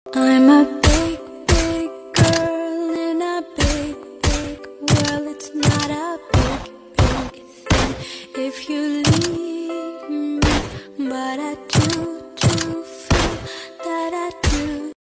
I'm a big, big girl in a big, big world. It's not a big, big thing if you leave me, but I